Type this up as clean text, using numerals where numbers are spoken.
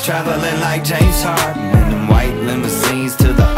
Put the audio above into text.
traveling like James Harden in them white limousines to the